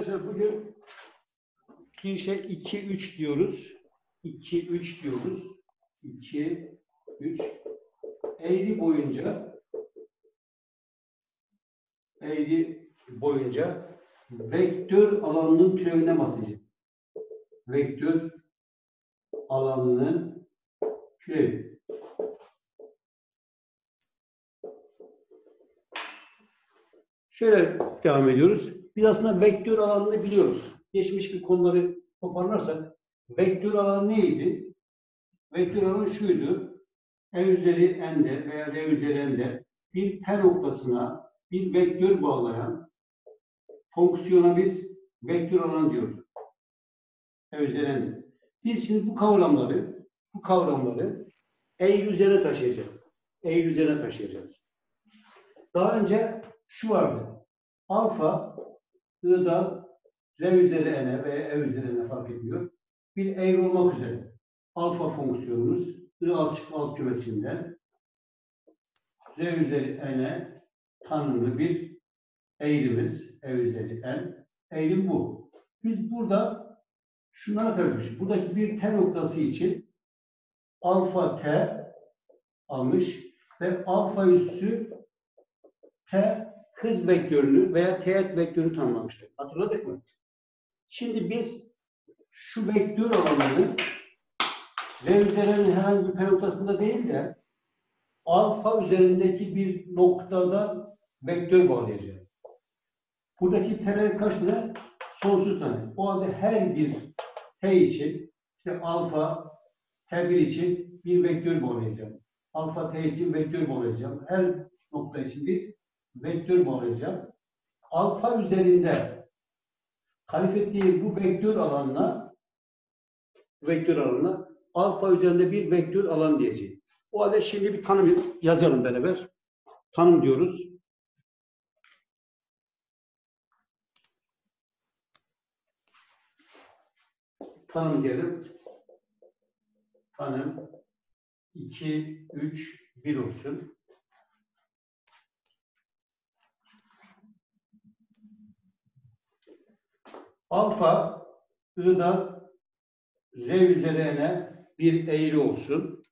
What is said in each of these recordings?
Arkadaşlar bugün işe 2-3 diyoruz. 2-3 diyoruz. 2-3 eğri boyunca vektör alanının türevine basacağım. Vektör alanının türevi. Şöyle devam ediyoruz. Biz aslında vektör alanını biliyoruz. Geçmiş bir konuları toparlarsak vektör alanı neydi? Vektör alanı şuydu. E üzeri n'de veya R üzeri n'de bir P noktasına bir vektör bağlayan fonksiyona biz vektör alanı diyoruz. E üzeri n'de. Biz şimdi bu kavramları eğri üzerine taşıyacağız. Daha önce şu vardı. Alfa i'dan R üzeri n'e veya E üzeri n'e fark etmiyor. Bir eğri olmak üzere alfa fonksiyonumuz I alt kümesinden R üzeri n'e tanımlı bir eğrimiz. E üzeri n. Eğrim bu. Biz burada şunlara takılmışız. Buradaki bir T noktası için alfa T almış ve alfa üssü T hız vektörünü veya teğet vektörünü tanımlamıştık. Hatırladık mı? Şimdi biz şu vektör alanını R üzerinin herhangi bir P noktasında değil de alfa üzerindeki bir noktada vektör bağlayacağız. Buradaki T'ler kaç tane? Sonsuz tane. O halde her bir T için işte alfa T1 için bir vektör bağlayacağım. Alfa T için vektör bağlayacağım. Her nokta için bir vektör bağlayacağım. Alfa üzerinde tarif ettiğim bu vektör alanına alfa üzerinde bir vektör alan diyeceğim. O halde şimdi bir tanım yazalım beraber. Tanım diyoruz. Tanım diyelim. Tanım 2, 3, 1 olsun. Alfa i'dan R üzeri n'e bir eğri olsun.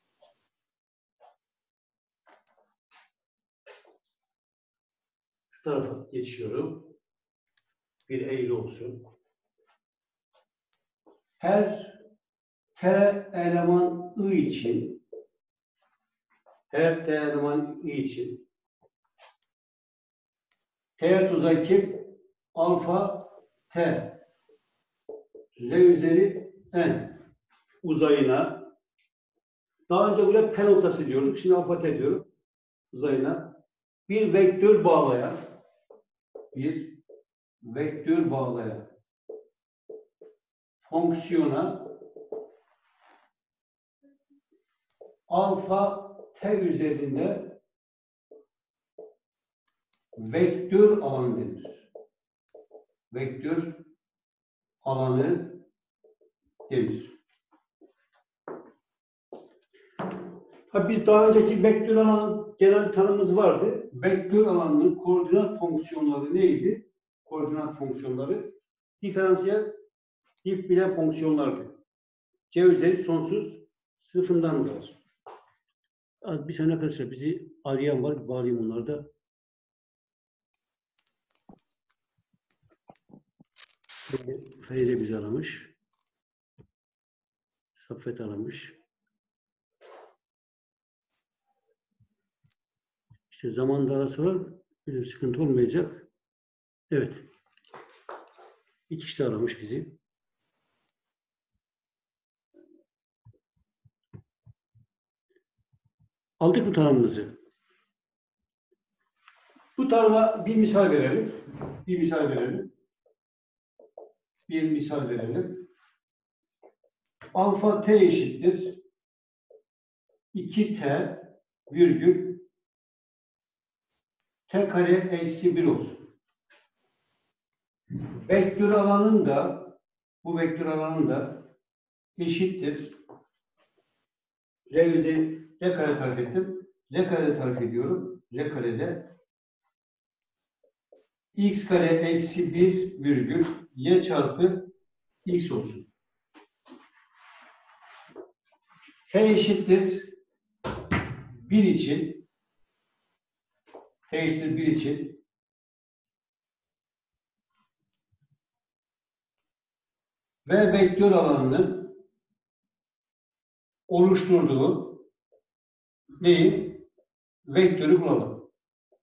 Şu tarafa geçiyorum. Bir eğri olsun. Her T eleman I için teğet uzay kim? Alfa T R üzeri N uzayına daha önce buraya P noktası diyorduk. Şimdi alfa T diyorum. Uzayına bir vektör bağlayan fonksiyona alfa T üzerinde vektör alanı denir. Vektör alanı denir. Tabii biz daha önceki vektör alanı genel tanımımız vardı. Vektör alanının koordinat fonksiyonları neydi? Koordinat fonksiyonları diferansiyel dif bilen fonksiyonlardı. C üzeri sonsuz sınıfından var. Bir saniye arkadaşlar bizi arayan var. Bağlayayım onları da. Feride bizi aramış. Saffet aramış. İşte zamanda arasalar bir sıkıntı olmayacak. Evet. İki kişi aramış bizi. Aldık mı tanımımızı? Bu tanıma bir misal verelim. Alfa T eşittir 2T virgül T kare eksi 1 olsun. Bu vektör alanın da eşittir. R üzeri R kare tarif ettim. R karede tarif ediyorum. R karede x kare eksi 1 virgül y çarpı x olsun. T eşittir 1 için T eşittir 1 için V vektör alanının oluşturduğu neyi? Vektörü bulalım.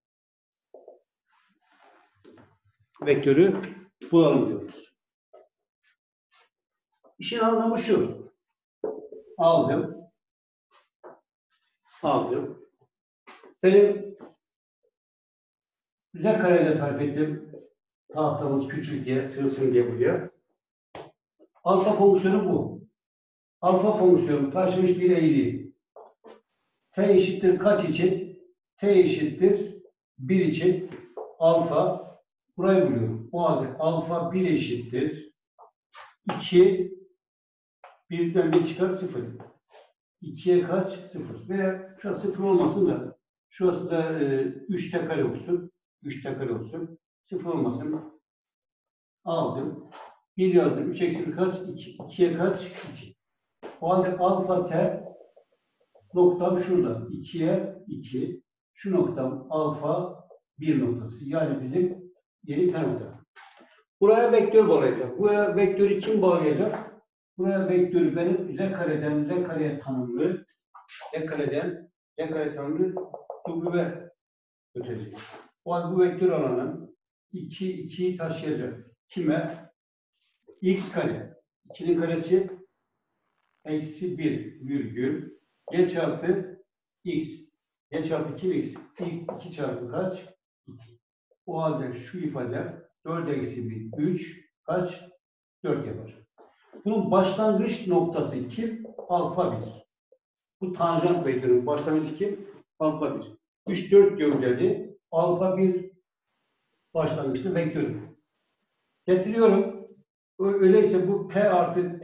Vektörü bulalım diyoruz. İşin anlamı şu. Aldım. Benim güzel karede tarif ettim. Tahtamız küçük diye, sığsın diye buraya. Alfa fonksiyonu bu. Alfa fonksiyonu taşımış bir eğri. T eşittir kaç için? T eşittir 1 için alfa burayı buluyorum. O halde alfa 1 eşittir 2 1'den 1 çıkar 0. 2'ye kaç? 0. Veya şurası 0 olmasın da şurası da 3 kare olsun. 3 kare olsun. 0 olmasın. Aldım. 1 yazdım. 3 eksi 1 kaç? 2. 2'ye kaç? 2. O halde alfa t noktam şurada. 2'ye 2. Şu noktam alfa 1 noktası. Yani bizim yeni t nokta. Buraya vektör bağlayacak. Buraya vektörü kim bağlayacak? Buraya vektörü benim R kareden R kareye tanımlı R kareden R kare tanımlı W götürecek. O halde bu vektör alanın 2'yi taşıyacak. Kime? X kare. 2'nin karesi eksi 1 virgül G çarpı X. G çarpı 2X. 2 çarpı kaç? 2. O halde şu ifade 4 eksi 1 3 kaç? 4 yapar. Bunun başlangıç noktası kim? Alfa 1. Bu tanjant vektörünün başlangıcı kim? Alfa 1. 3, 4 gövdeli alfa 1 başlangıçlı vektörü. Getiriyorum. Öyleyse bu P artı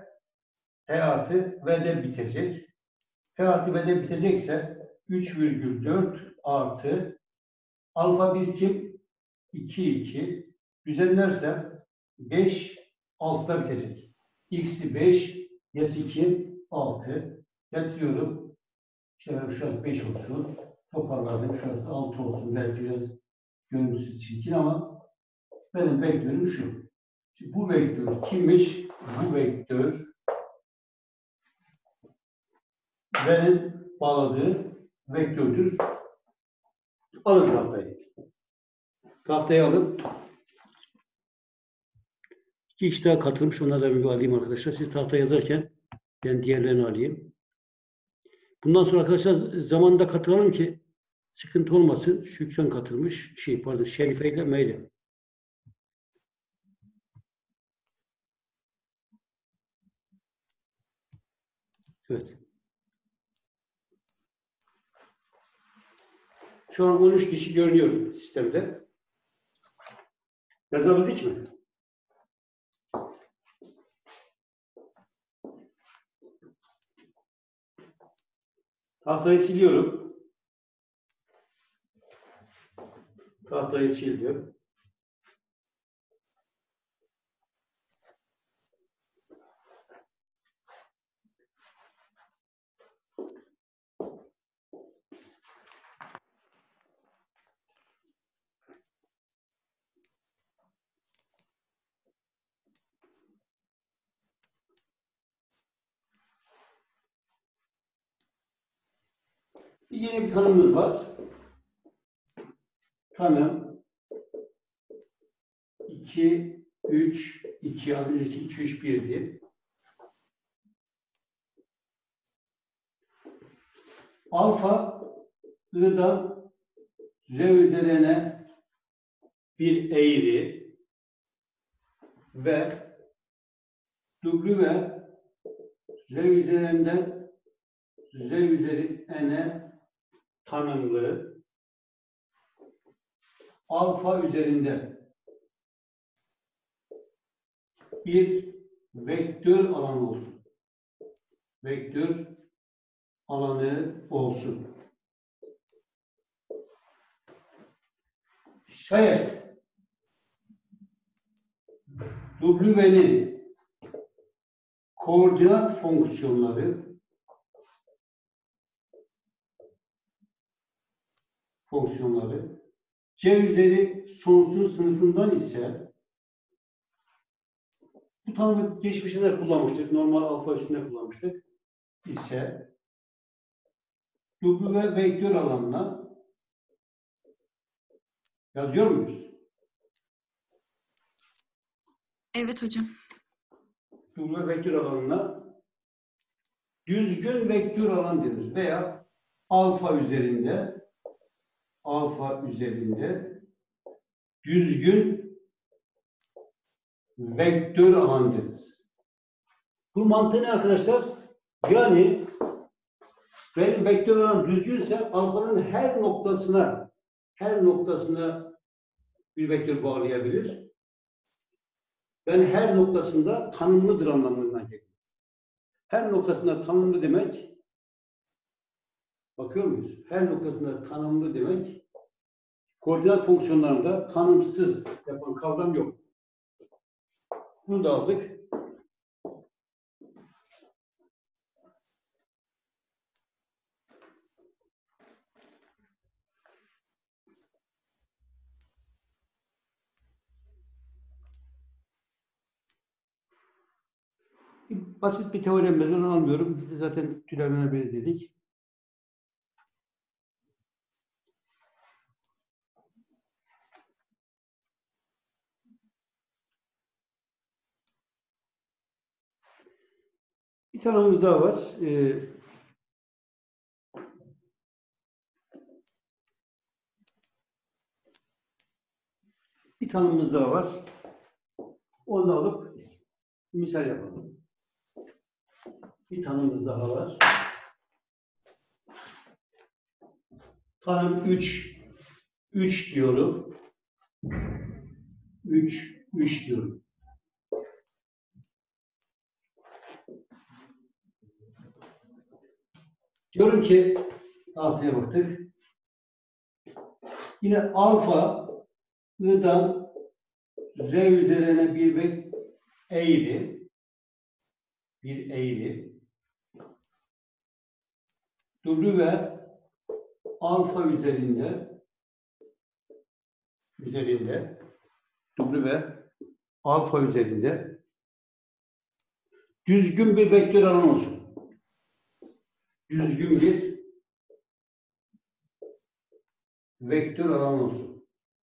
V'de bitecek. P artı V'de bitecekse 3,4 artı alfa 1 kim? 2 düzenlersem 5 6'da bitecek. X'i 5, Y'si 2, 6. Getiriyorum. İşte şurası 5 olsun. Toparladım. Şurası 6 olsun. Belki biraz görüntüsü çirkin ama benim vektörüm şu. Şimdi bu vektör kimmiş? Bu vektör benim bağladığım vektördür. Alın tahtayı. Tahtayı alın. 2 kişi daha katılmış. Onlardan bir alayım arkadaşlar. Siz tahta yazarken ben diğerlerini alayım. Bundan sonra arkadaşlar zamanında katılalım ki sıkıntı olmasın. Şükran katılmış. Şerife ile Meryem. Evet. Şu an 13 kişi görünüyor sistemde. Yazabildik mi? Tahtayı siliyorum. Tahtayı sildim. Yeni bir tanımımız var. Tanım 2, 3, 2, az önceki 2, 3, 1'di. Alfa I'dan R üzerine bir eğri ve W R üzerinden R üzeri N'e tanımlı alfa üzerinde bir vektör alanı olsun. Vektör alanı olsun. Şayet W'nin koordinat fonksiyonları C üzeri sonsuz sınıfından ise bu tanımı geçmişte de kullanmıştık. Normal alfa üstünde kullanmıştık. İse W vektör alanına yazıyor muyuz? Evet hocam. W vektör alanına düzgün vektör alan denir veya alfa üzerinde düzgün vektör alan deriz. Bu mantığı ne arkadaşlar? Yani benim vektör alan düzgünse alfanın her noktasına bir vektör bağlayabilir. Ben her noktasında tanımlıdır anlamına geliyor. Her noktasında tanımlı demek, bakıyor muyuz? Her noktasında tanımlı demek, koordinat fonksiyonlarında tanımsız yapan kavram yok. Bunu da aldık. Basit bir teorem ben onu almıyorum. Zaten türevine beri dedik. Bir tanımız daha var. Bir tanımımız daha var. Onu alıp misal yapalım. Bir tanımımız daha var. Tanım 3 diyorum. 3 diyorum. Diyorum ki altıya baktık. Yine alfa i'dan z üzerine bir eğri W alfa üzerinde W alfa üzerinde düzgün bir vektör alan olsun. Düzgün bir vektör alan olsun.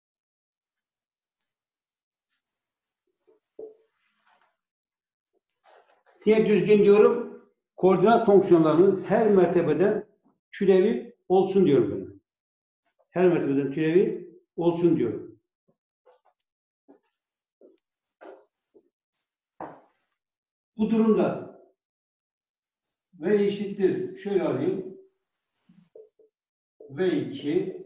Niye düzgün diyorum? Koordinat fonksiyonlarının her mertebeden türevi olsun diyorum ben. Her mertebeden türevi olsun diyorum. Bu durumda V eşittir. Şöyle alayım. V2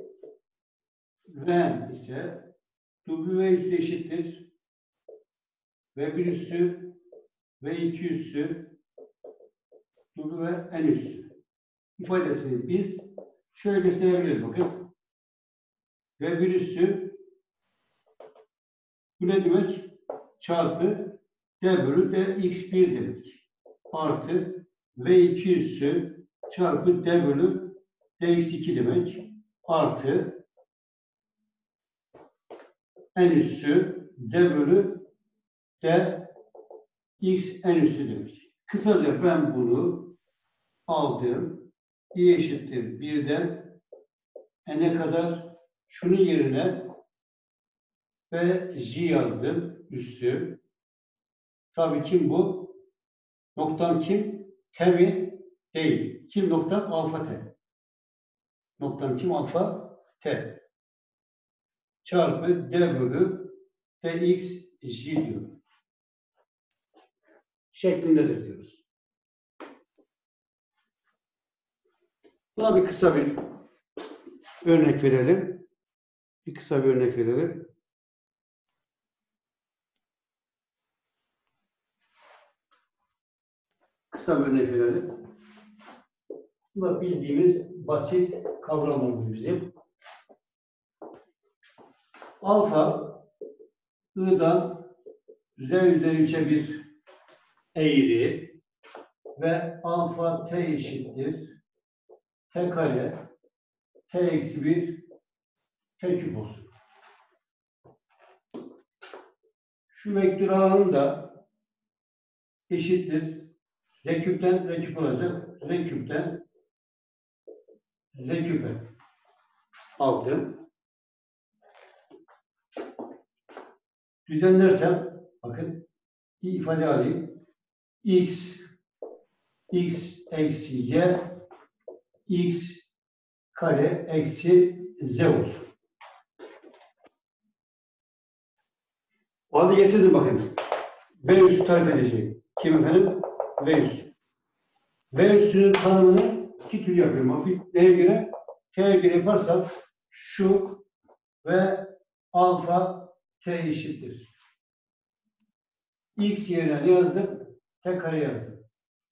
V ise W üssü eşittir. V1 üssü V2 üssü W n üssü. İfadesini biz şöyle gösterebiliriz. Bakın. V1 üssü bu ne demek? Çarpı D bölü dx1 demek. Artı V2 üssü çarpı D bölü dx2 demek. Artı n üssü D bölü dx n üssü demek. Kısaca ben bunu aldım. I eşittir 1'den n'e kadar şunun yerine ve j yazdım. Üssü. Tabii kim bu? Noktam kim? T mi? Değil. Kim noktam? Alfa T. Noktam kim? Alfa T. Çarpı D bölü dx j diyor. Şeklindedir diyoruz. Buna bir kısa bir örnek verelim. Kısa bir örnek verelim. Bunlar bildiğimiz basit kavramımız bizim. Alfa I'dan Z üzeri 3'e bir eğri ve alfa t eşittir t kare t eksi 1 t küp olsun. Şu vektör alanı da eşittir. R küpten R küp olacak. R küpten R küpe aldım. Düzenlersem bakın bir ifade alayım. X eksi y x kare eksi z olsun. O halde getirdim bakın. V üssü tarif edeceğim. Kim efendim? V üssü. V üssünün tanımını iki tür yapıyorum. Neye göre? T'ye göre yaparsam şu ve alfa t eşittir. X yerine ne yazdım? T kare yazdım.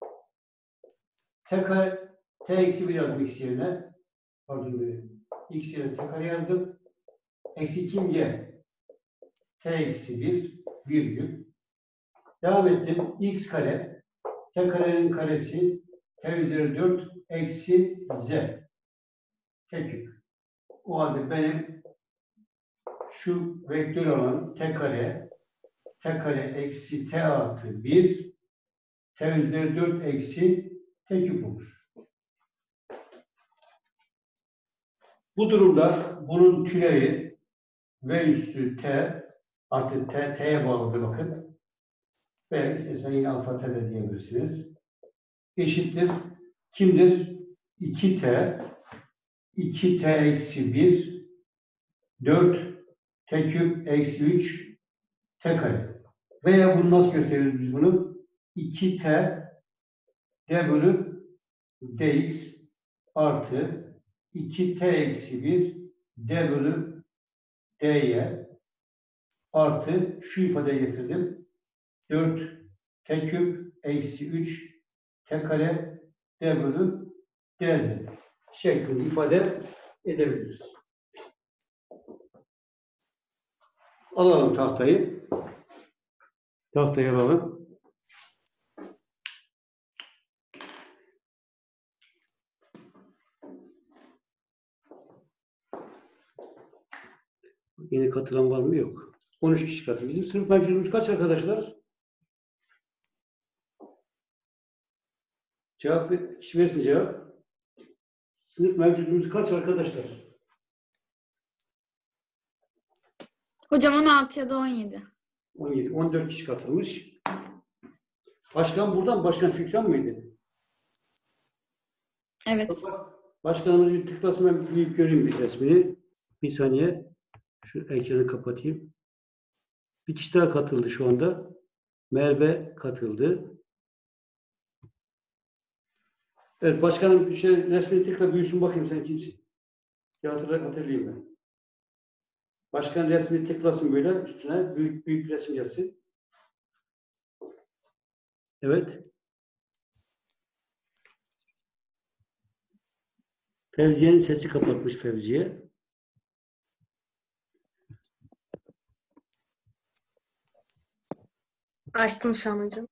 T kare t eksi 1 yazdım x yerine. Pardon, x yerine t kare yazdım. Eksi 2 y. T eksi 1 virgül. Devam ettim. X kare. T karenin karesi. T üzeri 4 eksi z. T küp. O halde benim şu vektör olan t kare eksi t artı 1 t üzeri 4 eksi t küp olur. Bu durumda bunun türevi v üstü t artı t'ye bağlıdır bakın. Ve istersen yine alfa t de diyebilirsiniz. Eşittir. Kimdir? 2t eksi 1 4 t küp eksi 3 t kare. Veya bunu nasıl gösteriyoruz biz bunu? 2t d bölü dx artı 2t eksi 1 d bölü dy artı şu ifadeyi getirdim. 4 t küp eksi 3 t kare d bölü dz şeklinde ifade edebiliriz. Alalım tahtayı. Tahtayı alalım. Yeni katılan var mı? Yok. 13 kişi katıldı. Bizim sınıf mevcudumuz kaç arkadaşlar? Cevap, kişi versin cevap. Sınıf mevcudumuz kaç arkadaşlar? Hocam 16 ya da 17. 17. 14 kişi katılmış. Başkan buradan, Başkan Şükran mıydı? Evet. Başkanımız bir tıklasın, ben büyük göreyim bir resmini. Bir saniye. Şu ekranı kapatayım. Bir kişi daha katıldı şu anda. Merve katıldı. Evet, başkanım bir şey resmini tıkla büyüsün bakayım, sen kimsin? Bir hatırlayayım ben. Başkan resmini tıklasın böyle üstüne. Büyük resim gelsin. Evet. Fevziye'nin sesi kapatmış Fevziye. Açtım şu an hocam.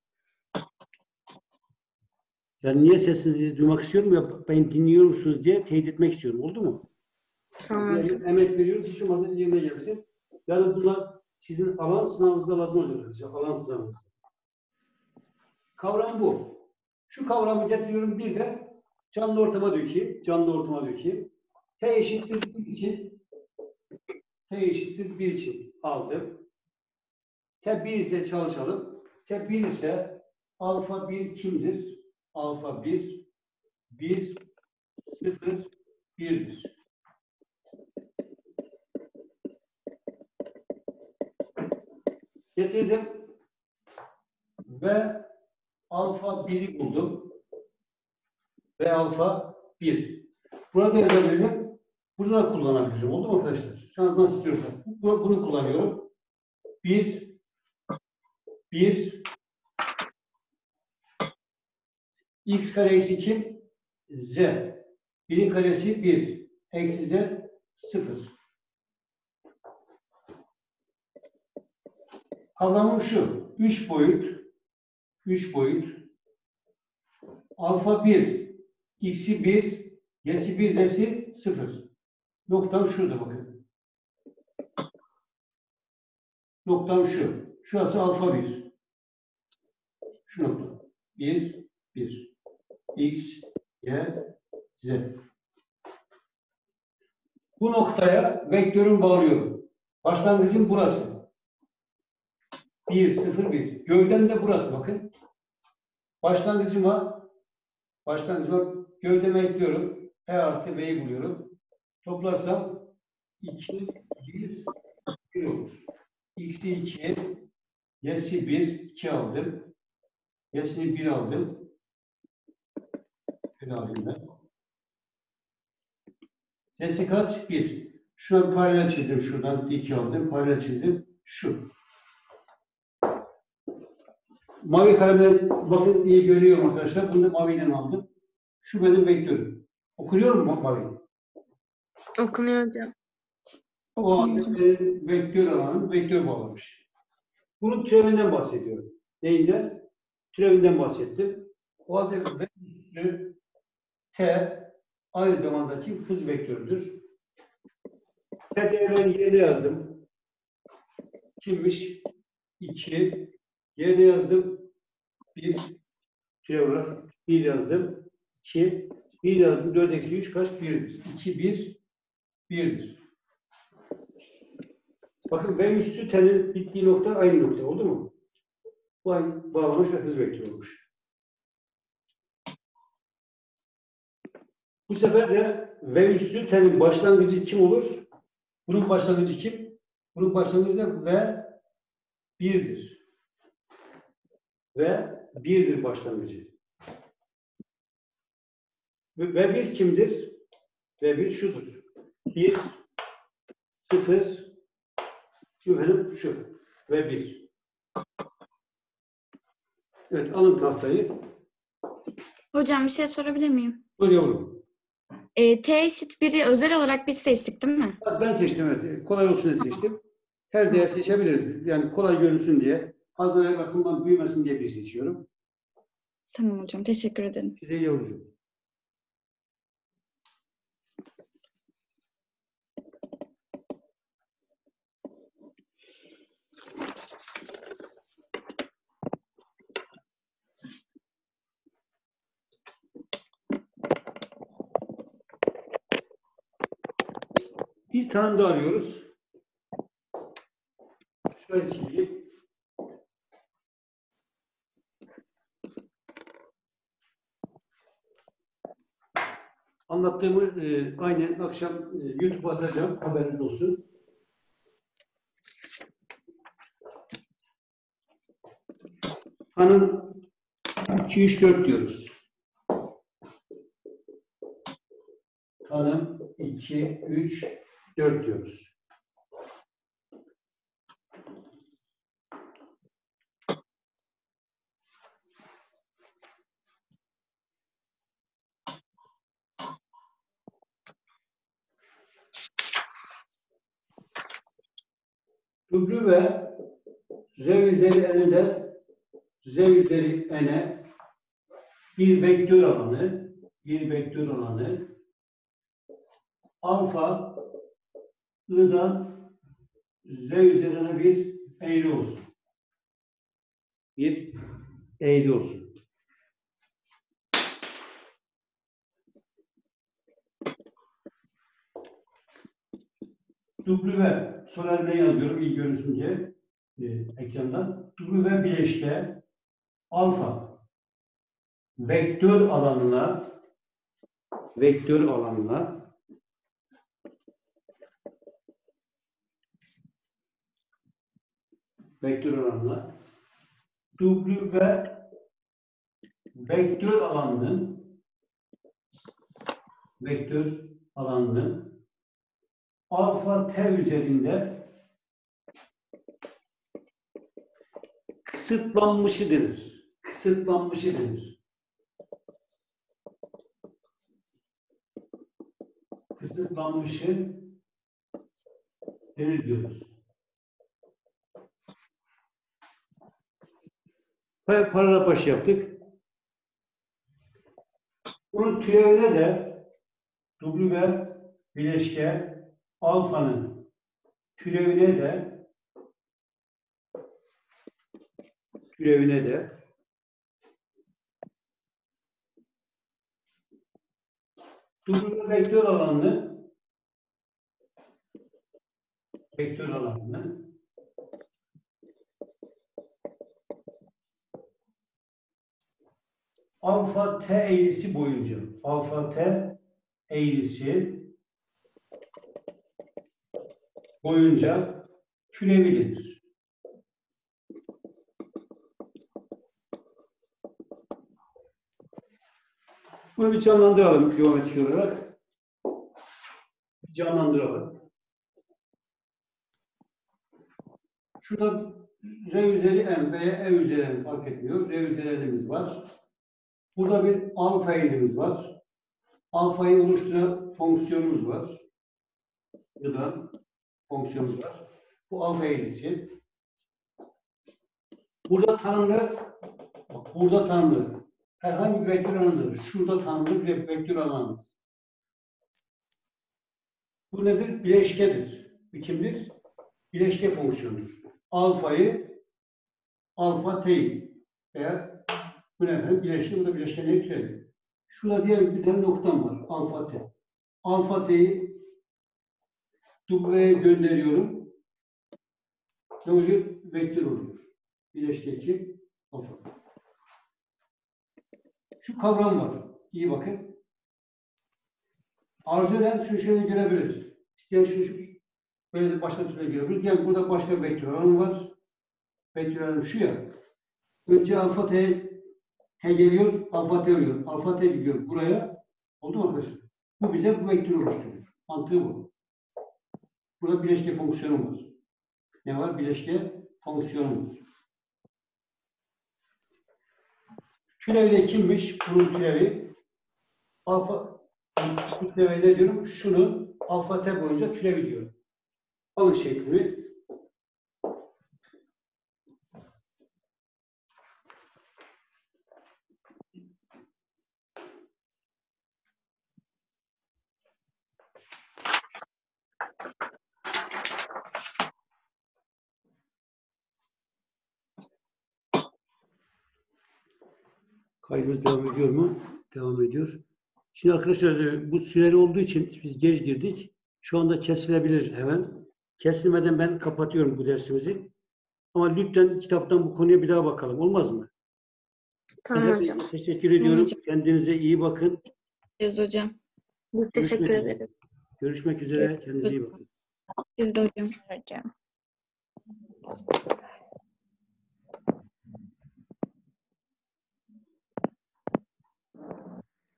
Yani niye sesinizi duymak istiyorum ya, ben dinliyor musunuz diye teyit etmek istiyorum. Oldu mu? Tamam Yani hocam. emek veriyoruz. Hiç olmazsa yerine gelsin. Yani bunlar sizin alan sınavınızda lazım olacak. Alan sınavınızda. Kavram bu. Şu kavramı getiriyorum, bir de canlı ortama dökeyim. Canlı ortama dökeyim. T eşittir 1 için aldım. T 1 ise çalışalım. T 1 ise alfa 1 kimdir? Alfa 1 0 1'dir. Getirdim ve alfa 1'i buldum. Ve alfa 1. Burada yazabilirim. Burada da kullanabilirim. Oldu mu arkadaşlar? Şu an nasıl istiyorsan. Bunu kullanıyorum. 1 x kare eksi kim? Z. 1'in karesi 1. Eksi z 0. Kavramım şu. 3 boyut alfa 1, x'i 1, y'si 1, z'si 0. Noktam şurada bakın. Noktam şu. Şurası alfa 1. Şu nokta. 1, 1. X, Y, Z. Bu noktaya vektörümü bağlıyorum. Başlangıcım burası. 1, 0, 1. Gövdem de burası bakın. Başlangıcıma gövdeme ekliyorum. P artı B'yi buluyorum. Toplarsam 2, 1, 1 olur. X'i 2, Y'si 1, 2 aldım. Y'sini 1 aldım. 1 alayım ben. Z'si kaç? 1. Şuna paralel çizdim. Şuradan 2 aldım. Paralel çizdim. Şu. Mavi kalemle bakın iyi görüyorum arkadaşlar. Bunu da maviyle aldım. Şu benim vektörüm. Okuyor mu mavi? Okunuyor hocam. O Okunuyor hocam. vektör alanı vektör bağlamış. Bunun türevinden bahsediyorum. Neyinden? Türevinden bahsettim. O halde vektör T aynı zamandaki hız vektörüdür. T değerlerini yerine yazdım. Kimmiş? 2. Yerine yazdım. 1. Türev olarak 1 yazdım. 2. 1 yazdım. 4 eksi 3 kaç? 1'dir. 2, 1, 1'dir. Bakın V üssü T'nin bittiği nokta aynı nokta. Oldu mu? Bu aynı bağlamış ve hız vektörü olmuş. Bu sefer de V üssü T'nin başlangıcı kim olur? Bunun başlangıcı kim? Bunun başlangıcı da V 1'dir. V 1'dir başlangıcı. V 1 kimdir? V 1 şudur. 1, 0, şimdi benim şu. V 1. Evet, alın tahtayı. Hocam bir şey sorabilir miyim? Dur yavrum. T eşit 1'i özel olarak biz seçtik değil mi? Ben seçtim, evet. Kolay olsun diye seçtim. Her değer seçebiliriz. Yani kolay görünsün diye. Fazla bakımdan büyümesin diye bir seçiyorum. Tamam hocam. Teşekkür ederim. Size yavrucuğum. Bir tane daha arıyoruz. Şöyle sileyim. Anlattığımı aynen akşam YouTube'a atacağım. Haberiniz olsun. Tanım 2, 3, 4 diyoruz. Tanım 2, 3, 4 diyoruz. W ve R üzeri n'de Z üzeri n'e bir vektör alanı alfa i'dan Z üzerine bir eğri olsun. Bir eğri olsun. W sol eline yazıyorum iyi görünsün diye ekrandan. W bileşke alfa vektör alanına vektör alanına W vektör alanının alfa t üzerinde kısıtlanmışı denir. Kısıtlanmışı denir. Kısıtlanmışı denir diyoruz. Paralel başı yaptık. Bunun türevine de W bileşke alfanın türevine de W vektör alanını alfa t eğrisi boyunca türevidir. Bunu bir canlandıralım geometrik olarak. Şurada R üzeri n veya E üzeri n fark etmiyor. R üzeri n'imiz var. Burada bir alfa eğrimiz var. Alfayı oluşturan fonksiyonumuz var. Burada fonksiyonumuz var. Bu alfa eğrisi. Burada tanımlı herhangi bir vektör alanıdır. Şurada tanımlı bir vektör alanımız. Bu nedir? Bileşkedir. Bir kimdir? Bileşke fonksiyonudur. Alfa t'yi veya bu ne efendim? Bileşke, bu da bileşkenliği türedi. Şurada diğer bir tane noktam var. Alfa t. Alfa t'yi W'ye gönderiyorum. Ne oluyor? Vektör oluyor. Bileşke 2 alfa. Şu kavram var. İyi bakın. Arzu eden şu şöyle görebiliriz. İsteyen şu böyle de başka türlü görebiliriz. Yani burada başka bir vektör alanı var. Vektör alanı şu ya. Önce alfa t geliyor, alfa t oluyor. Alfa t gidiyor buraya. Oldu mu arkadaşlar? Bu bize bu vektörü oluşturuyor. Mantığı bu. Burada bileşke fonksiyonu var. Ne var? Bileşke fonksiyonu var. Türevde kimmiş? Bunun türevi. Alfa türevi ne diyorum? Şunu alfa t boyunca türevi diyorum. Alın şeklimi. Kaydımız devam ediyor mu? Devam ediyor. Şimdi arkadaşlar bu süreli olduğu için biz geç girdik. Şu anda kesilebilir hemen. Kesilmeden ben kapatıyorum bu dersimizi. Ama lütfen kitaptan bu konuya bir daha bakalım. Olmaz mı? Tamam hocam. Teşekkür ediyorum. Hocam. Kendinize iyi bakın. Biz hocam. Biz teşekkür ederiz. Görüşmek üzere. Kendinize iyi bakın. Biz de hocam. Hocam.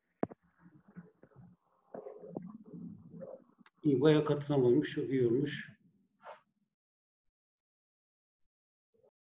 İyi, bayağı katılan olmuş. Çok iyi olmuş.